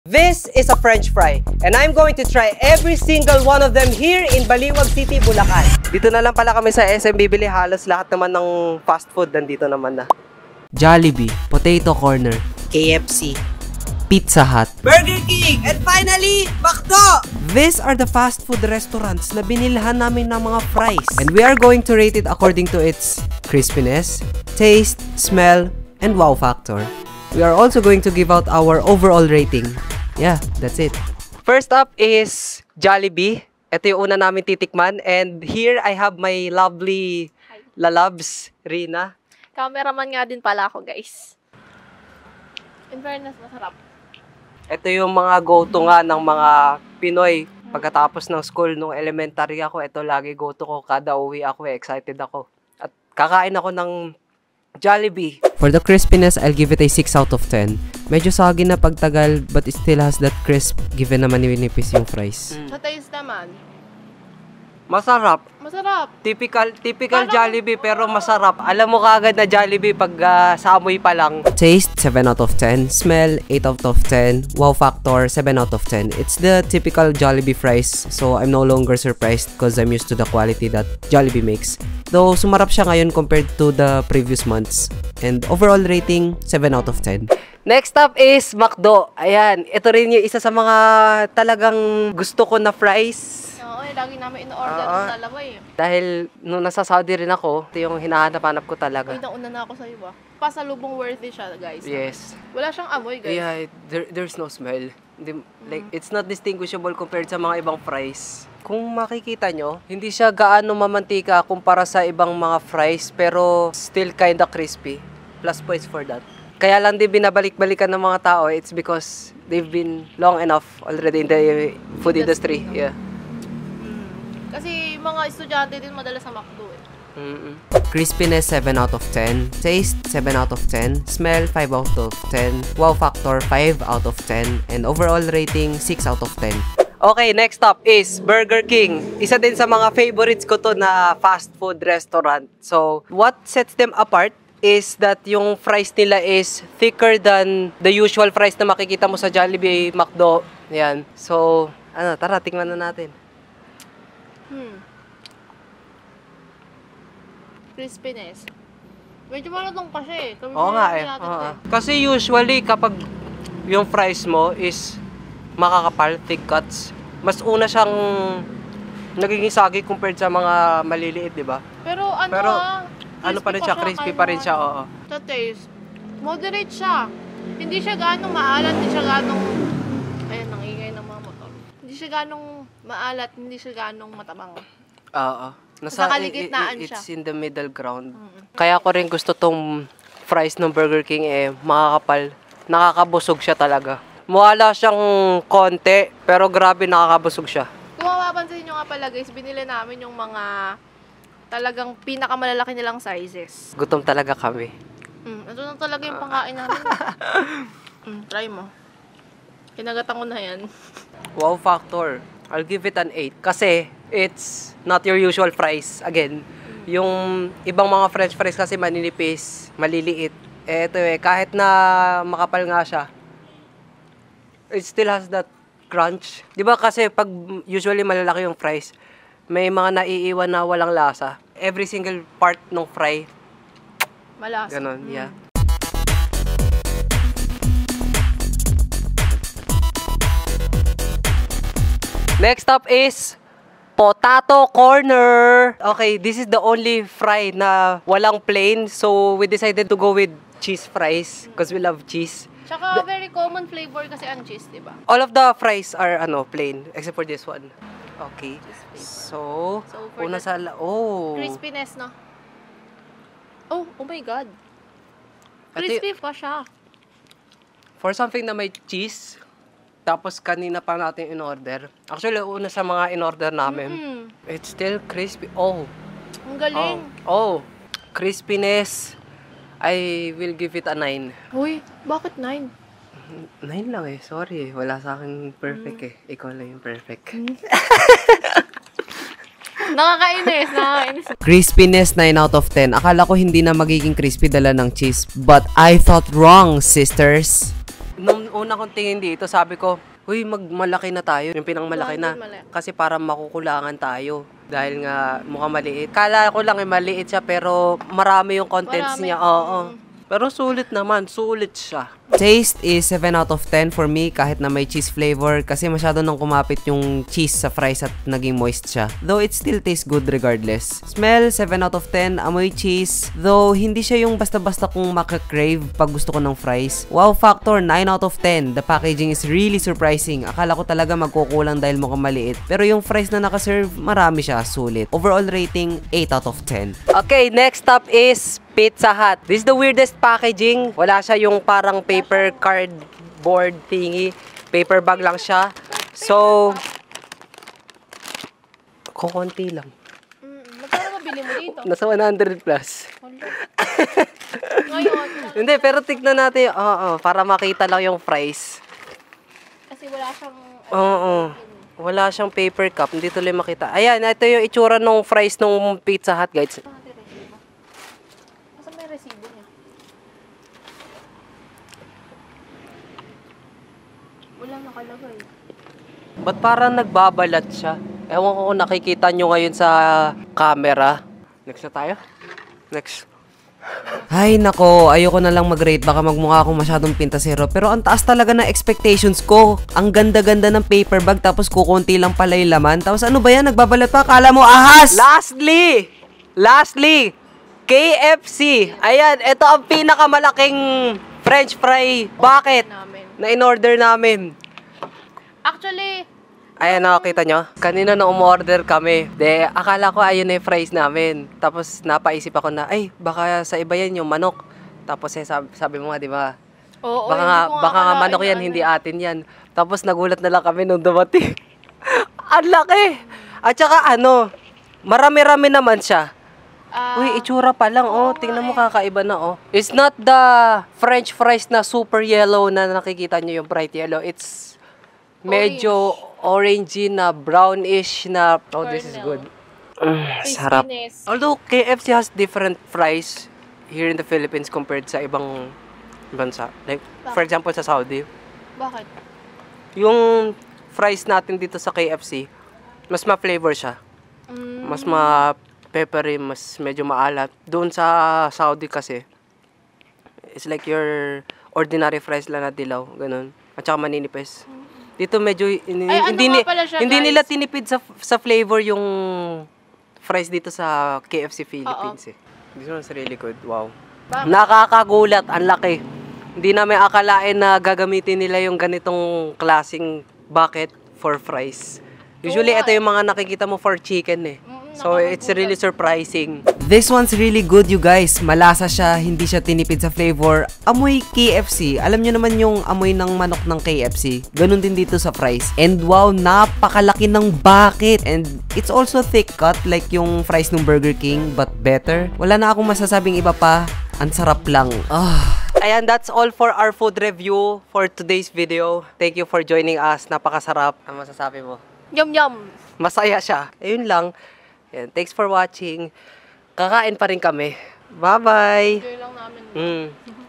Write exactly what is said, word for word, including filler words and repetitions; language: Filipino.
This is a French fry, and I'm going to try every single one of them here in Baliwag City, Bulacan. Dito na lang pala kami sa S M bibili, halos lahat naman ng fast food nandito naman na. Jollibee, Potato Corner, K F C, Pizza Hut, Burger King, and finally, McDo! These are the fast food restaurants na binilhan namin ng mga fries. And we are going to rate it according to its crispiness, taste, smell, and wow factor. We are also going to give out our overall rating. Yeah, that's it. First up is Jollibee. Ito yung una namin titikman. And here I have my lovely lalabs, Rina. Cameraman nga din pala ako, guys. In fairness, masarap. Ito yung mga go-to nga ng mga Pinoy. Pagkatapos ng school, nung elementary ako, ito lagi go-to ko. Kada uwi ako, excited ako. At kakain ako ng Jollibee. For the crispiness, I'll give it a six out of ten. Medyo soggy na pagtagal, but it still has that crisp given naman ninipis yung fries. Mm. Sa taste naman, masarap. masarap. Typical, typical Jollibee pero masarap. Alam mo kagad na Jollibee pag uh, sa amoy pa lang. Taste, seven out of ten. Smell, eight out of ten. Wow factor, seven out of ten. It's the typical Jollibee fries, so I'm no longer surprised because I'm used to the quality that Jollibee makes. Though, sumarap siya ngayon compared to the previous months. And overall rating, seven out of ten. Next up is McDo. Ayan, ito rin yung isa sa mga talagang gusto ko na fries. Oo, eh, lagi namin in-order Oo. ng dalawa eh. Dahil nung nasa Saudi rin ako, ito yung hinahanap-hanap ko talaga. Uy, nauna na ako sa iba. Pasalubong worthy siya, guys. Yes. Wala siyang amoy, guys. Yeah, there, there's no smell. Hindi, like, it's not distinguishable compared sa mga ibang fries. Kung makikita nyo, hindi siya gaano mamantika kumpara sa ibang mga fries, pero still kinda crispy. Plus points for that. Kaya lang din binabalik-balikan ng mga tao, it's because they've been long enough already in the food industry. Yeah. Kasi mga estudyante din madalas sa McDo eh. Mm-mm. Crispiness, seven out of ten. Taste, seven out of ten. Smell, five out of ten. Wow factor, five out of ten. And overall rating, six out of ten. Okay, next up is Burger King. Isa din sa mga favorites ko to na fast food restaurant. So, what sets them apart is that yung fries nila is thicker than the usual fries na makikita mo sa Jollibee, McDo. Yan. So, ano, tara, tingnan na natin. Hmm. Crispiness. Medyo malatong pa siya eh. Kami Oo nga eh. natin Oo. eh. Kasi usually, kapag yung fries mo is makakapal, thick cuts, mas una siyang nagiging sagi compared sa mga maliliit, di ba? Pero ano Pero, ah, ano pa rin siya, crispy pa rin siya, oo. Sa taste, moderate siya. Hindi siya ganong maalat, hindi siya ganong... Ayan, nangingay ng mga motor. Hindi siya ganong maalat, hindi siya ganong matabang. Oo. Sa kaligitnaan i- i- It's siya. in the middle ground. Mm-hmm. Kaya ko rin gusto tong fries ng Burger King eh, makakapal. Nakakabusog siya talaga. Mawala siyang konti, pero grabe nakakabusog siya. Kung mapapansin nyo nga pala guys, binili namin yung mga talagang pinakamalalaki nilang sizes. Gutom talaga kami. Mm, ito na talaga yung pangkain namin. mm, try mo. Kinagatan ko na yan. Wow factor. I'll give it an eight. Kasi, it's not your usual fries. Again, yung ibang mga French fries kasi maninipis, maliliit. Eh, ito eh, kahit na makapal nga siya, it still has that crunch. Di ba kasi pag usually malalaki yung fries, may mga naiiwan na walang lasa. Every single part ng fry, Malasa. ganon, Mm. yeah. Next up is Potato Corner. Okay, this is the only fry na walang plain. So, we decided to go with cheese fries because we love cheese. Tsaka very common flavor kasi ang cheese, di ba? All of the fries are ano plain except for this one. Okay. So, So, for una the sa la- oh. Crispiness, no? Oh, oh my God. Ito y- Crispy pa siya. For something na may cheese, tapos kanina pa natin in-order. Actually, una sa mga in-order namin, Mm, it's still crispy. Oh. ang galing. Oh. Oh. Crispiness. I will give it a nine. Uy, bakit nine? nine lang eh. Sorry. Wala sa akin perfect eh. Ikaw lang yung perfect. Nakakainis, nakakainis. Crispiness, nine out of ten. Akala ko hindi na magiging crispy dala ng cheese. But I thought wrong, sisters. Nung una kong tingin dito, sabi ko, uy, magmalaki na tayo. Yung pinangmalaki na. Kasi para makukulangan tayo. Dahil nga mukhang maliit. Kala ko lang eh, maliit siya pero marami yung contents Marami. niya. Oo. Pero sulit naman. Sulit siya. Taste is seven out of ten for me kahit na may cheese flavor kasi masyado nang kumapit yung cheese sa fries at naging moist siya. Though it still tastes good regardless. Smell, seven out of ten. Amoy cheese. Though hindi siya yung basta-basta kung makakrave pag gusto ko ng fries. Wow factor, nine out of ten. The packaging is really surprising. Akala ko talaga magkukulang dahil mukhang maliit. Pero yung fries na nakaserve, marami siya. Sulit. Overall rating, eight out of ten. Okay, next up is Pizza Hut. This is the weirdest packaging. Wala siya yung parang paper cardboard thingy. Paper bag lang siya. So, kukunti lang. Mm, magkano mabili mo dito? Nasa one hundred plus. Ngayon, Hindi, pero tignan natin. Oo, para makita lang yung fries. kasi wala siyang... Oo. Wala siyang paper cup. Hindi tuloy makita. Ayan, ito yung itsura ng fries ng Pizza Hut, guys. Kasi may resibo niya. Wala nakalagay. Ba't parang nagbabalat siya? Ewan ko kung nakikita nyo ngayon sa camera. Next na tayo? Next. Ay nako, ayoko na lang mag-rate, baka magmukha akong masyadong pintasero. Pero ang taas talaga ng expectations ko. Ang ganda-ganda ng paper bag tapos kukunti lang pala yung laman. Tapos ano ba yan, nagbabalat pa? Kala mo ahas! Lastly! Lastly! K F C! Ayan, ito ang pinakamalaking French fry bucket Namin. na in-order namin. Actually, Ayan, nakakita nyo? Kanina na umorder kami. De, akala ko ayun na yung fries namin. Tapos napaisip ako na, ay, baka sa iba yan yung manok. Tapos eh, sabi, sabi mo nga, di ba? oo, Baka hindi nga, ko nga baka nga akalain manok na yan, ano. hindi atin yan. Tapos nagulat na lang kami nung dumating. Ang laki! At saka ano, marami-rami naman siya. Ah, Uy, itsura pa lang, oh. Tingnan mo, kakaiba na, oh. It's not the French fries na super yellow na nakikita nyo yung bright yellow. It's medyo orangey na, brownish na. Oh, this is good. Mm, sarap. crispiness. Although K F C has different fries here in the Philippines compared sa ibang bansa. Like, for example, sa Saudi. Bakit? Yung fries natin dito sa K F C, mas ma-flavor siya. Mm, Mas ma-peppery, mas medyo maalat. Doon sa Saudi kasi, it's like your ordinary fries lang na dilaw, ganun. At saka maninipis. Dito medyo, in- Ay, ano hindi, nga ni- pala siya, hindi guys? nila tinipid sa sa flavor yung fries dito sa K F C Philippines eh. This one's really good, wow. Bakit? Nakakagulat, ang laki. Hindi namin akalain na gagamitin nila yung ganitong klaseng bucket for fries. Usually, Oo nga ito yung mga nakikita mo for chicken eh. Mm, So, it's really surprising. This one's really good, you guys. Malasa siya, hindi siya tinipid sa flavor. Amoy K F C. Alam nyo naman yung amoy ng manok ng K F C. Ganun din dito sa fries. And wow, napakalaki ng bucket. And it's also thick cut like yung fries ng Burger King, but better. Wala na akong masasabing iba pa. Ang sarap lang. Ah. Ayan, that's all for our food review for today's video. Thank you for joining us. Napakasarap. Ano masasabi mo? Yum yum. Masaya siya. Ayun lang. Ayan, thanks for watching. Kakain pa rin kami. Bye-bye. Enjoy lang namin. Mm.